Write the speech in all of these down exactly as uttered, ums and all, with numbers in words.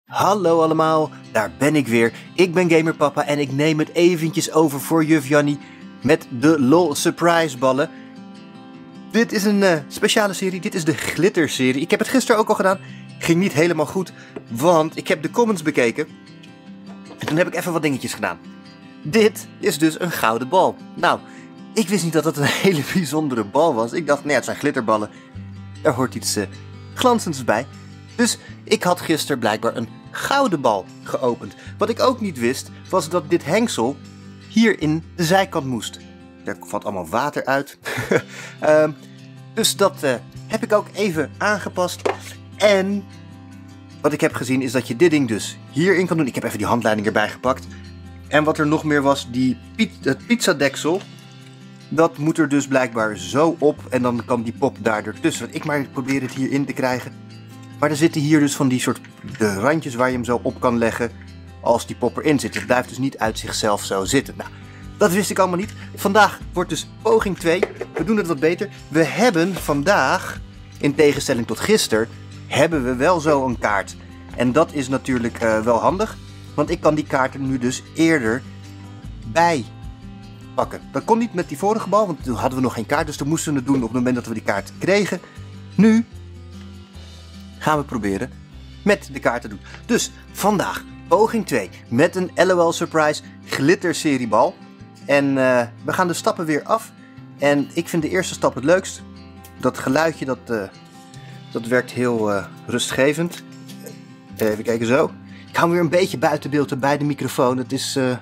Hallo allemaal, daar ben ik weer. Ik ben Gamerpapa en ik neem het eventjes over voor juf Jannie met de LOL Surprise ballen. Dit is een uh, speciale serie, dit is de glitter serie. Ik heb het gisteren ook al gedaan, ging niet helemaal goed, want ik heb de comments bekeken. En toen heb ik even wat dingetjes gedaan. Dit is dus een gouden bal. Nou, ik wist niet dat het een hele bijzondere bal was. Ik dacht, nee, het zijn glitterballen. Daar hoort iets uh, glanzends bij. Dus ik had gisteren blijkbaar een gouden bal geopend. Wat ik ook niet wist, was dat dit hengsel hier in de zijkant moest. Er valt allemaal water uit. uh, dus dat uh, heb ik ook even aangepast. En wat ik heb gezien is dat je dit ding dus hierin kan doen. Ik heb even die handleiding erbij gepakt. En wat er nog meer was, die het pizzadeksel. Dat moet er dus blijkbaar zo op. En dan kan die pop daar ertussen. Want ik maar probeer het hierin te krijgen. Maar er zitten hier dus van die soort de randjes waar je hem zo op kan leggen als die pop erin zit. Het blijft dus niet uit zichzelf zo zitten. Nou, dat wist ik allemaal niet. Vandaag wordt dus poging twee. We doen het wat beter. We hebben vandaag, in tegenstelling tot gisteren, hebben we wel zo een kaart. En dat is natuurlijk uh, wel handig. Want ik kan die kaarten nu dus eerder bij pakken. Dat kon niet met die vorige bal, want toen hadden we nog geen kaart. Dus toen moesten we het doen op het moment dat we die kaart kregen. Nu gaan we proberen met de kaart te doen. Dus vandaag poging twee met een LOL Surprise glitter seriebal. En uh, we gaan de stappen weer af. En ik vind de eerste stap het leukst. Dat geluidje dat, uh, dat werkt heel uh, rustgevend. Even kijken zo. Ik hou weer een beetje buiten beeld bij de microfoon. Het is uh...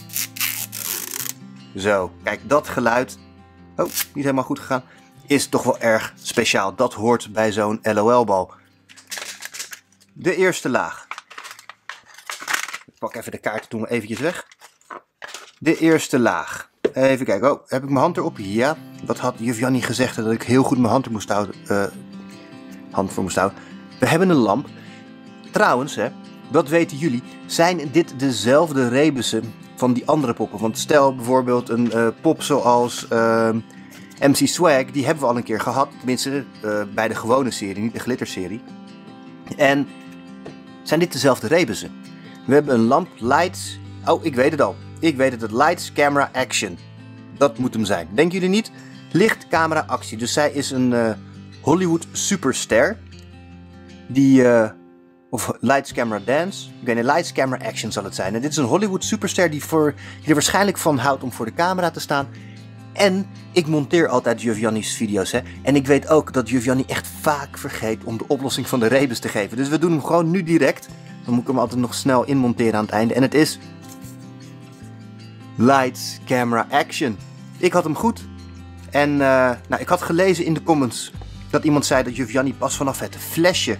zo. Kijk, dat geluid. Oh, niet helemaal goed gegaan. Is toch wel erg speciaal. Dat hoort bij zo'n LOL bal. De eerste laag. Ik pak even de kaart, doen we eventjes weg. De eerste laag. Even kijken. Oh, heb ik mijn hand erop? Ja. Wat had juf Jannie gezegd dat ik heel goed mijn hand er moest houden. Uh, hand voor moest houden. We hebben een lamp. Trouwens, hè, dat weten jullie. Zijn dit dezelfde rebussen van die andere poppen? Want stel bijvoorbeeld een uh, pop zoals uh, M C Swag. Die hebben we al een keer gehad. Tenminste, uh, bij de gewone serie, niet de glitterserie. En zijn dit dezelfde rebussen? We hebben een lamp, lights. Oh, ik weet het al. Ik weet het, het lights, camera, action. Dat moet hem zijn. Denken jullie niet? Licht, camera, actie. Dus zij is een uh, Hollywood superster. Die, uh, of lights, camera, dance. Ik weet niet, lights, camera, action zal het zijn. En dit is een Hollywood superster die, voor, die er waarschijnlijk van houdt om voor de camera te staan. En ik monteer altijd juf Jannie's video's, hè. En ik weet ook dat juf Jannie echt vaak vergeet om de oplossing van de rebus te geven. Dus we doen hem gewoon nu direct. Dan moet ik hem altijd nog snel inmonteren aan het einde. En het is lights, camera, action. Ik had hem goed. En uh, nou, ik had gelezen in de comments dat iemand zei dat juf Jannie pas vanaf het flesje,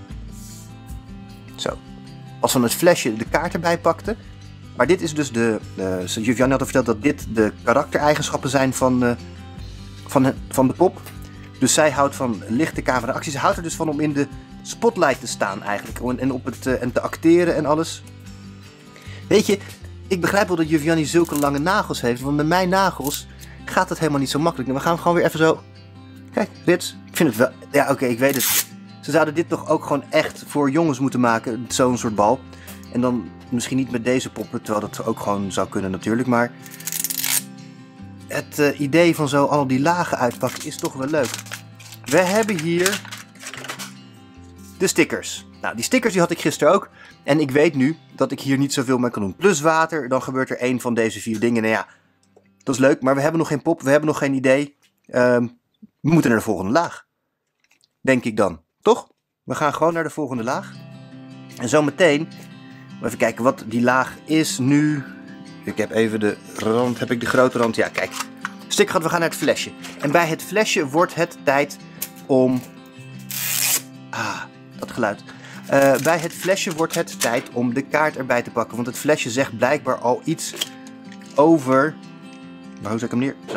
zo, pas van het flesje de kaart erbij pakte. Maar dit is dus de, uh, juf Jannie had al verteld dat dit de karaktereigenschappen zijn van, uh, van, van de pop. Dus zij houdt van lichte camera acties. Ze houdt er dus van om in de spotlight te staan eigenlijk. En, op het, uh, en te acteren en alles. Weet je, ik begrijp wel dat juf Jannie zulke lange nagels heeft. Want met mijn nagels gaat het helemaal niet zo makkelijk. En we gaan gewoon weer even zo. Kijk, Rits. Ik vind het wel. Ja, oké, okay, ik weet het. Ze zouden dit toch ook gewoon echt voor jongens moeten maken. Zo'n soort bal. En dan misschien niet met deze poppen, terwijl dat ook gewoon zou kunnen natuurlijk. Maar het uh, idee van zo al die lagen uitpakken is toch wel leuk. We hebben hier de stickers. Nou, die stickers die had ik gisteren ook. En ik weet nu dat ik hier niet zoveel mee kan doen. Plus water, dan gebeurt er één van deze vier dingen. Nou ja, dat is leuk, maar we hebben nog geen pop, we hebben nog geen idee. Uh, we moeten naar de volgende laag. Denk ik dan, toch? We gaan gewoon naar de volgende laag. En zometeen, even kijken wat die laag is nu. Ik heb even de rand, heb ik de grote rand? Ja, kijk. Sticker gaat, we gaan naar het flesje. En bij het flesje wordt het tijd om... Ah, dat geluid. Uh, bij het flesje wordt het tijd om de kaart erbij te pakken. Want het flesje zegt blijkbaar al iets over... Maar hoe zet ik hem neer? Zo.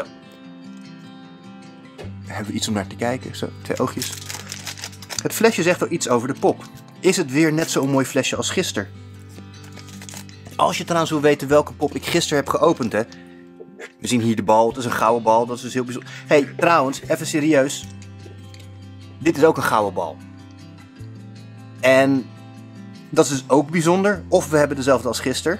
Daar hebben we iets om naar te kijken. Zo, twee oogjes. Het flesje zegt al iets over de pop. Is het weer net zo'n mooi flesje als gisteren? Als je trouwens wil weten welke pop ik gisteren heb geopend, hè. We zien hier de bal. Het is een gouden bal. Dat is dus heel bijzonder. Hé, hey, trouwens, even serieus. Dit is ook een gouden bal. En Dat is dus ook bijzonder. Of we hebben dezelfde als gisteren.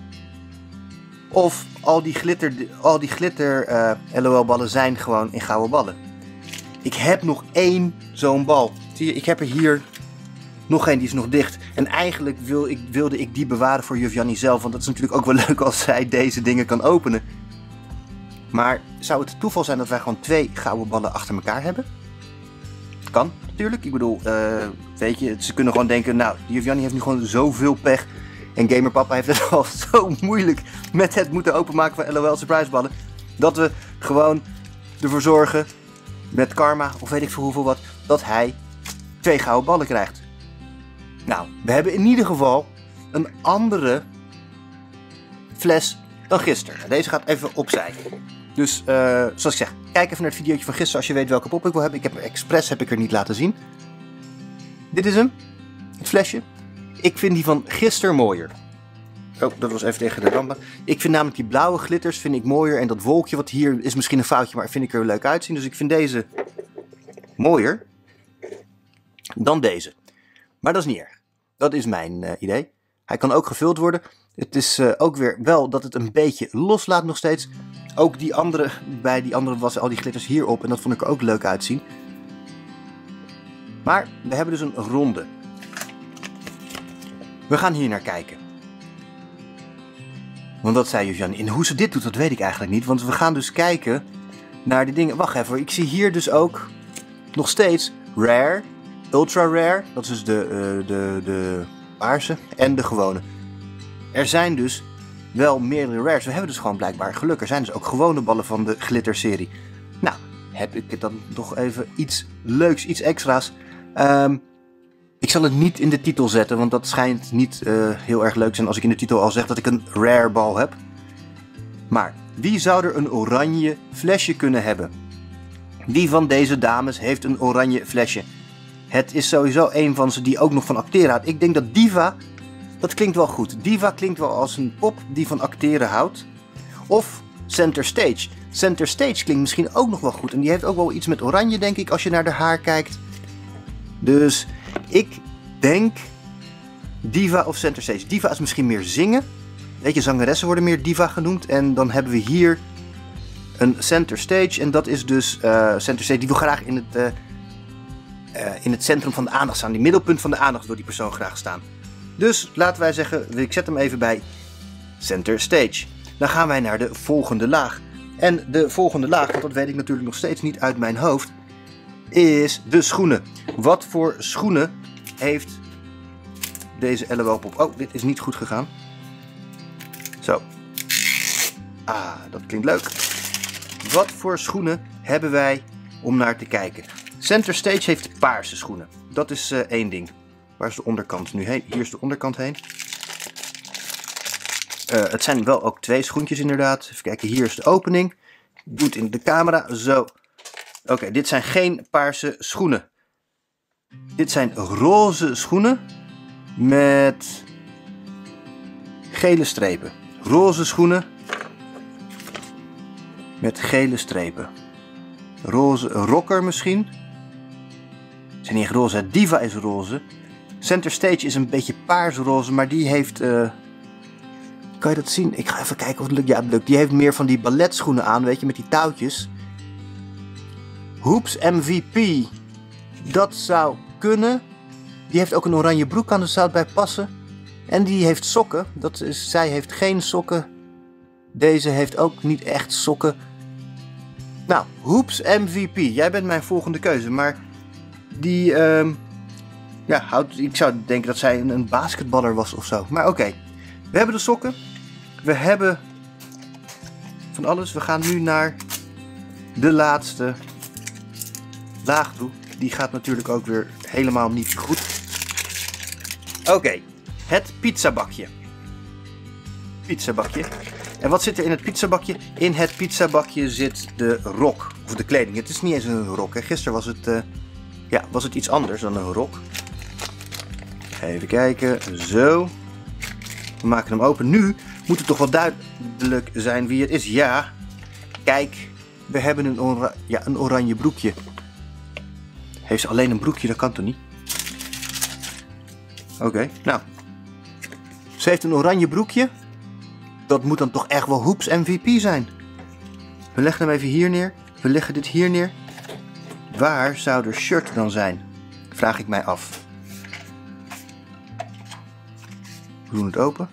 Of al die glitter, al die glitter uh, L O L-ballen zijn gewoon in gouden ballen. Ik heb nog één zo'n bal. Zie je, ik heb er hier nog één, die is nog dicht. En eigenlijk wil ik, wilde ik die bewaren voor juf Jannie zelf. Want dat is natuurlijk ook wel leuk als zij deze dingen kan openen. Maar zou het toeval zijn dat wij gewoon twee gouden ballen achter elkaar hebben? Kan natuurlijk. Ik bedoel, uh, weet je, ze kunnen gewoon denken, nou, juf Jannie heeft nu gewoon zoveel pech. En Gamerpapa heeft het al zo moeilijk met het moeten openmaken van L O L surprise ballen. Dat we gewoon ervoor zorgen, met karma of weet ik veel hoeveel wat, dat hij twee gouden ballen krijgt. Nou, we hebben in ieder geval een andere fles dan gisteren. Deze gaat even opzij. Dus, uh, zoals ik zeg, kijk even naar het videootje van gisteren als je weet welke pop ik wil hebben. Ik heb er expres heb ik er niet laten zien. Dit is hem, het flesje. Ik vind die van gisteren mooier. Oh, dat was even tegen de rampen. Ik vind namelijk die blauwe glitters vind ik mooier. En dat wolkje wat hier is misschien een foutje, maar vind ik er leuk uitzien. Dus ik vind deze mooier dan deze. Maar dat is niet erg. Dat is mijn uh, idee. Hij kan ook gevuld worden. Het is uh, ook weer wel dat het een beetje loslaat nog steeds. Ook die andere, bij die andere was al die glitters hierop. En dat vond ik er ook leuk uitzien. Maar we hebben dus een ronde. We gaan hier naar kijken. Want dat zei juf Jannie. En hoe ze dit doet, dat weet ik eigenlijk niet. Want we gaan dus kijken naar die dingen. Wacht even, ik zie hier dus ook nog steeds rare, ultra rare. Dat is dus de, uh, de, de paarse en de gewone. Er zijn dus wel meerdere rares. We hebben dus gewoon blijkbaar geluk. Er zijn dus ook gewone ballen van de glitter serie. Nou, heb ik dan nog even iets leuks, iets extra's. Um, Ik zal het niet in de titel zetten, want dat schijnt niet uh, heel erg leuk te zijn als ik in de titel al zeg dat ik een rare bal heb. Maar wie zou er een oranje flesje kunnen hebben? Wie van deze dames heeft een oranje flesje? Het is sowieso een van ze die ook nog van acteren houdt. Ik denk dat Diva, dat klinkt wel goed. Diva klinkt wel als een pop die van acteren houdt. Of Center Stage. Center Stage klinkt misschien ook nog wel goed. En die heeft ook wel iets met oranje, denk ik, als je naar de haar kijkt. Dus ik denk Diva of Center Stage. Diva is misschien meer zingen. Weet je, zangeressen worden meer Diva genoemd. En dan hebben we hier een Center Stage. En dat is dus uh, Center Stage. Die wil graag in het, uh, uh, in het centrum van de aandacht staan. Die middelpunt van de aandacht wil die persoon graag staan. Dus laten wij zeggen, ik zet hem even bij Center Stage. Dan gaan wij naar de volgende laag. En de volgende laag, want dat weet ik natuurlijk nog steeds niet uit mijn hoofd, is de schoenen. Wat voor schoenen heeft deze L O L pop? Oh, dit is niet goed gegaan. Zo. Ah, dat klinkt leuk. Wat voor schoenen hebben wij om naar te kijken? Center Stage heeft paarse schoenen. Dat is uh, één ding. Waar is de onderkant nu heen? Hier is de onderkant heen. Uh, het zijn wel ook twee schoentjes inderdaad. Even kijken, hier is de opening. Doe het in de camera. Zo. Oké, okay, dit zijn geen paarse schoenen. Dit zijn roze schoenen met gele strepen. Roze schoenen met gele strepen. Roze rocker misschien. Ze zijn niet echt roze. Diva is roze. Center Stage is een beetje paarsroze, maar die heeft... Uh... Kan je dat zien? Ik ga even kijken of het lukt. Ja, het lukt. Die heeft meer van die balletschoenen aan, weet je, met die touwtjes. Hoops M V P. Dat zou kunnen. Die heeft ook een oranje broek aan, dus zou het bij passen. En die heeft sokken. Dat is, zij heeft geen sokken. Deze heeft ook niet echt sokken. Nou, Hoops M V P. Jij bent mijn volgende keuze. Maar die... Uh, ja, houdt, ik zou denken dat zij een, een basketballer was of zo. Maar oké. Okay. We hebben de sokken. We hebben van alles. We gaan nu naar de laatste laag toe. Die gaat natuurlijk ook weer helemaal niet goed. Oké, okay. Het pizzabakje. Pizzabakje. En wat zit er in het pizzabakje? In het pizzabakje zit de rok. Of de kleding. Het is niet eens een rok. Hè. Gisteren was het, uh, ja, was het iets anders dan een rok. Even kijken. Zo. We maken hem open. Nu moet het toch wel duidelijk zijn wie het is. Ja. Kijk. We hebben een, ora ja, een oranje broekje. Heeft ze alleen een broekje? Dat kan toch niet? Oké. Okay. Nou. Ze heeft een oranje broekje. Dat moet dan toch echt wel Hoops M V P zijn. We leggen hem even hier neer. We leggen dit hier neer. Waar zou er shirt dan zijn? Vraag ik mij af. We doen het open.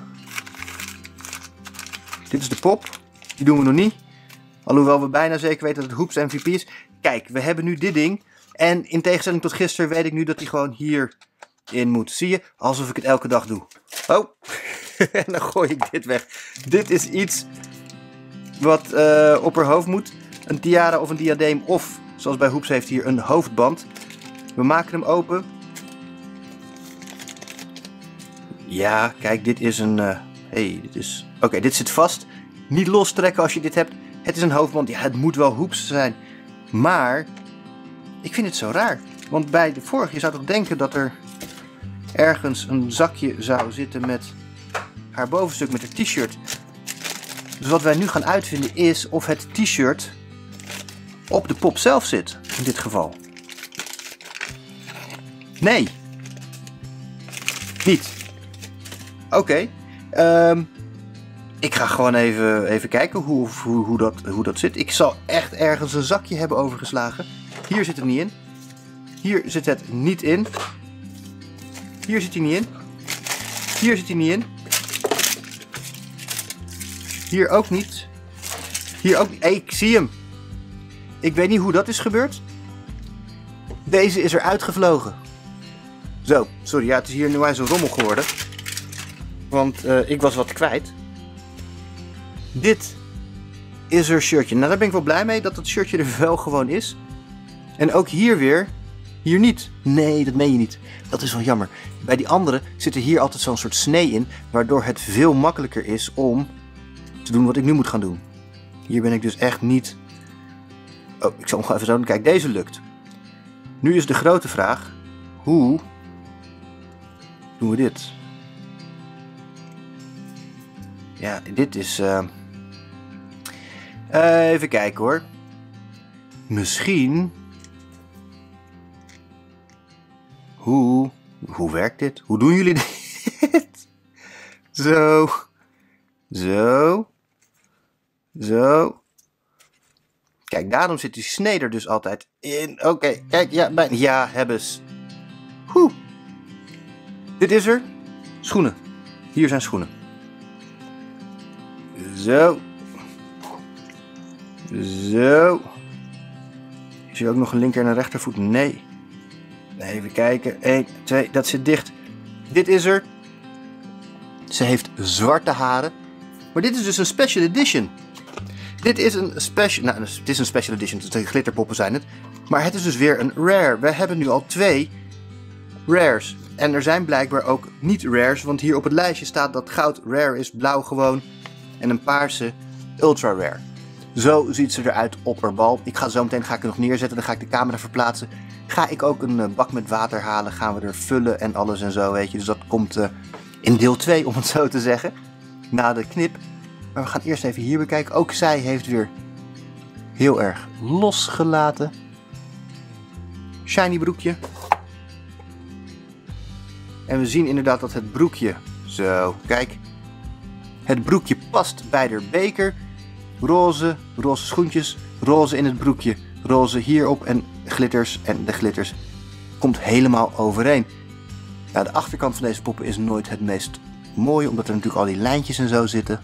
Dit is de pop. Die doen we nog niet. Alhoewel we bijna zeker weten dat het Hoops M V P is. Kijk, we hebben nu dit ding. En in tegenstelling tot gisteren weet ik nu dat hij gewoon hierin moet. Zie je? Alsof ik het elke dag doe. Oh. En dan gooi ik dit weg. Dit is iets wat uh, op haar hoofd moet. Een tiara of een diadeem. Of, zoals bij Hoops heeft hier, een hoofdband. We maken hem open. Ja, kijk, dit is een... Uh, hey, dit is... Oké, okay, dit zit vast. Niet lostrekken als je dit hebt. Het is een hoofdband. Ja, het moet wel Hoops zijn. Maar... ik vind het zo raar. Want bij de vorige, je zou toch denken dat er ergens een zakje zou zitten met haar bovenstuk, met haar t-shirt. Dus wat wij nu gaan uitvinden is of het t-shirt op de pop zelf zit. In dit geval. Nee. Niet. Oké. Okay. Um, ik ga gewoon even, even kijken hoe, hoe, hoe, dat, hoe dat zit. Ik zal echt ergens een zakje hebben overgeslagen. Hier zit het niet in. Hier zit het niet in. Hier zit hij niet in. Hier zit hij niet in. Hier ook niet. Hier ook niet. Hey, ik zie hem. Ik weet niet hoe dat is gebeurd. Deze is er uitgevlogen. Zo, sorry. Ja, het is hier nu eens een rommel geworden. Want uh, ik was wat kwijt. Dit is er shirtje. Nou, daar ben ik wel blij mee dat het shirtje er wel gewoon is. En ook hier weer, hier niet. Nee, dat meen je niet. Dat is wel jammer. Bij die andere zit er hier altijd zo'n soort snee in, waardoor het veel makkelijker is om te doen wat ik nu moet gaan doen. Hier ben ik dus echt niet... Oh, ik zal hem gewoon even zo doen. Kijk, deze lukt. Nu is de grote vraag, hoe doen we dit? Ja, dit is... Uh... Uh, even kijken hoor. Misschien... Hoe... Hoe werkt dit? Hoe doen jullie dit? Zo. Zo. Zo. Kijk, daarom zit die snee er dus altijd in. Oké, okay, kijk, ja, bijna. Ja, hebben ze. Hoe. Dit is er. Schoenen. Hier zijn schoenen. Zo. Zo. Is hier ook nog een linker en een rechtervoet? Nee. Even kijken. één, twee, dat zit dicht. Dit is er. Ze heeft zwarte haren. Maar dit is dus een special edition. Dit is een special... Nou, het is een special edition. Dus de glitterpoppen zijn het. Maar het is dus weer een rare. We hebben nu al twee rares. En er zijn blijkbaar ook niet rares. Want hier op het lijstje staat dat goud rare is, blauw gewoon. En een paarse ultra rare. Zo ziet ze eruit op haar bal. Ik ga zo meteen ga ik er nog neerzetten. Dan ga ik de camera verplaatsen. Ga ik ook een bak met water halen. Gaan we er vullen en alles en zo, weet je. Dus dat komt uh, in deel twee, om het zo te zeggen. Na de knip. Maar we gaan eerst even hier bekijken. Ook zij heeft weer heel erg losgelaten. Shiny broekje. En we zien inderdaad dat het broekje... Zo, kijk. Het broekje past bij de beker. Roze, roze schoentjes. Roze in het broekje. Roze hierop en glitters. En de glitters komt helemaal overeen. Nou, de achterkant van deze poppen is nooit het meest mooie. Omdat er natuurlijk al die lijntjes en zo zitten.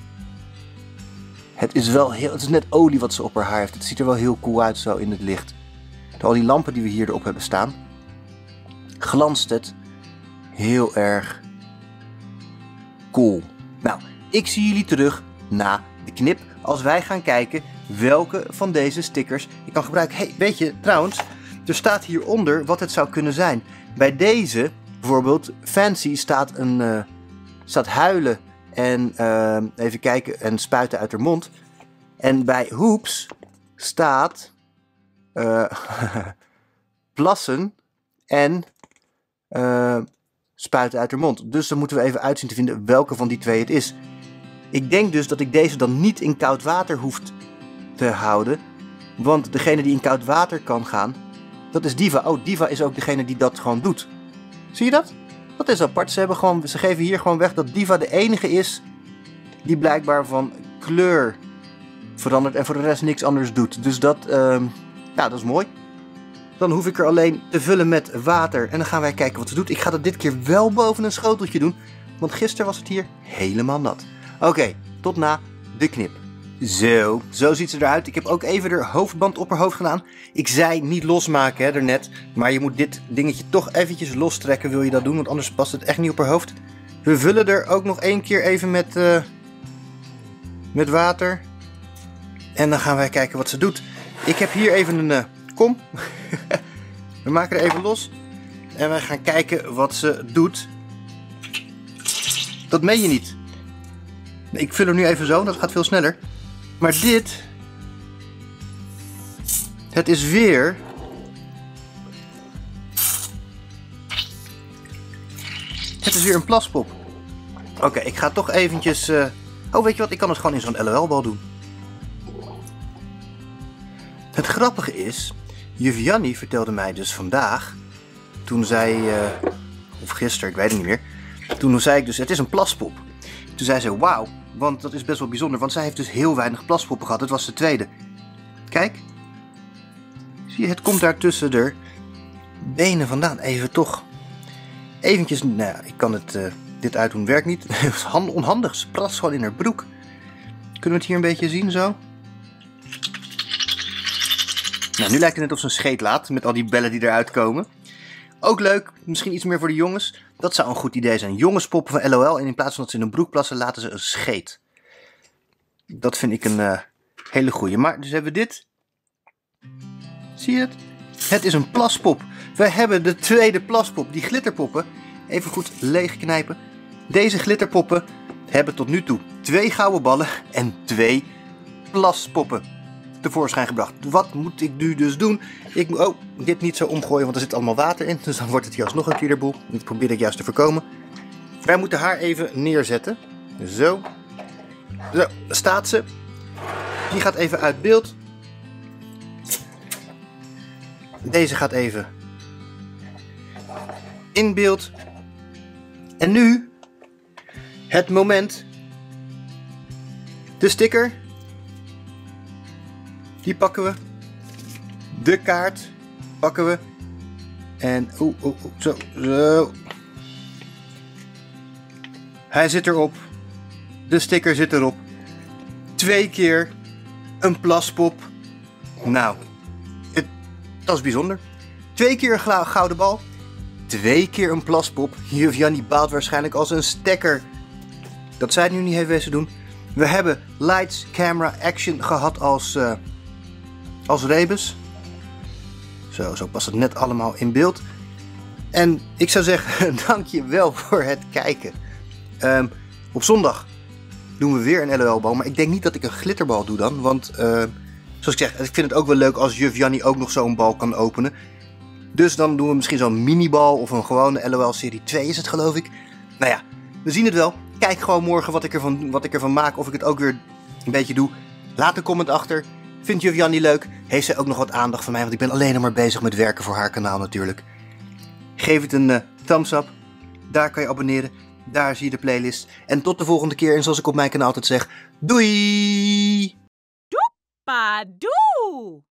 Het is wel heel... Het is net olie wat ze op haar haar heeft. Het ziet er wel heel cool uit zo in het licht. Door al die lampen die we hier erop hebben staan. Glanst het heel erg cool. Nou, ik zie jullie terug na de knip. Als wij gaan kijken welke van deze stickers ik kan gebruiken. Hey, weet je, trouwens, er staat hieronder wat het zou kunnen zijn. Bij deze, bijvoorbeeld, Fancy staat, een, uh, staat huilen en uh, even kijken en spuiten uit haar mond. En bij Hoops staat uh, plassen en uh, spuiten uit haar mond. Dus dan moeten we even uitzien te vinden welke van die twee het is. Ik denk dus dat ik deze dan niet in koud water hoef te houden. Want degene die in koud water kan gaan, dat is Diva. Oh, Diva is ook degene die dat gewoon doet. Zie je dat? Dat is apart. Ze, hebben gewoon, ze geven hier gewoon weg dat Diva de enige is die blijkbaar van kleur verandert en voor de rest niks anders doet. Dus dat, uh, ja, dat is mooi. Dan hoef ik er alleen te vullen met water en dan gaan wij kijken wat ze doet. Ik ga dat dit keer wel boven een schoteltje doen, want gisteren was het hier helemaal nat. Oké, okay, tot na de knip. Zo, zo ziet ze eruit. Ik heb ook even de hoofdband op haar hoofd gedaan. Ik zei niet losmaken hè, daarnet, maar je moet dit dingetje toch eventjes lostrekken, wil je dat doen, want anders past het echt niet op haar hoofd. We vullen er ook nog één keer even met, uh, met water. En dan gaan wij kijken wat ze doet. Ik heb hier even een uh, kom. We maken er even los. En wij gaan kijken wat ze doet. Dat meen je niet. Ik vul er nu even zo, dat gaat veel sneller. Maar dit... Het is weer... Het is weer een plaspop. Oké, okay, ik ga toch eventjes... Uh... Oh, weet je wat? Ik kan het gewoon in zo'n L O L-bal doen. Het grappige is... Juf Jannie vertelde mij dus vandaag... Toen zij... Uh... Of gisteren, ik weet het niet meer. Toen zei ik dus, het is een plaspop. Toen zei ze, wauw. Want dat is best wel bijzonder. Want zij heeft dus heel weinig plaspoppen gehad. Het was de tweede. Kijk. Zie je, het komt daar tussen de benen vandaan. Even toch... Eventjes, nou ja, ik kan het, uh, dit uitdoen, werkt niet. Het is onhandig, ze prast gewoon in haar broek. Kunnen we het hier een beetje zien zo? Nou, nu lijkt het net of ze een scheet laat, met al die bellen die eruit komen. Ook leuk, misschien iets meer voor de jongens. Dat zou een goed idee zijn. Jongenspoppen van L O L en in plaats van dat ze in een broek plassen, laten ze een scheet. Dat vind ik een uh, hele goeie. Maar, dus hebben we dit. Zie je het? Het is een plaspop. We hebben de tweede plaspop. Die glitterpoppen, even goed leegknijpen. Deze glitterpoppen hebben tot nu toe twee gouden ballen en twee plaspoppen tevoorschijn gebracht. Wat moet ik nu dus doen? Ik moet oh, dit niet zo omgooien, want er zit allemaal water in. Dus dan wordt het hier alsnog een klierboel. Dat probeer ik juist te voorkomen. Wij moeten haar even neerzetten. Zo. Zo, daar staat ze. Die gaat even uit beeld. Deze gaat even in beeld. En nu het moment. De sticker. Die pakken we. De kaart pakken we. En oeh, oeh, oeh, zo, zo. Hij zit erop. De sticker zit erop. Twee keer een plaspop. Nou, het, dat is bijzonder. Twee keer een gouden bal. Twee keer een plaspop. Juf Jannie baalt waarschijnlijk als een stekker dat zij het nu niet heeft wezen doen. We hebben lights, camera, action gehad als, uh, als rebus. Zo, zo past het net allemaal in beeld. En ik zou zeggen, dank je wel voor het kijken. Um, op zondag doen we weer een L O L-bal. Maar ik denk niet dat ik een glitterbal doe dan. Want, uh, zoals ik zeg, ik vind het ook wel leuk als juf Jannie ook nog zo'n bal kan openen. Dus dan doen we misschien zo'n minibal of een gewone L O L-serie twee is het geloof ik. Nou ja, we zien het wel. Kijk gewoon morgen wat ik, ervan, wat ik ervan maak. Of ik het ook weer een beetje doe. Laat een comment achter. Vindt juf Jannie leuk? Heeft zij ook nog wat aandacht van mij? Want ik ben alleen nog maar bezig met werken voor haar kanaal natuurlijk. Geef het een uh, thumbs up. Daar kan je abonneren. Daar zie je de playlist. En tot de volgende keer. En zoals ik op mijn kanaal altijd zeg. Doei! Doepa doe!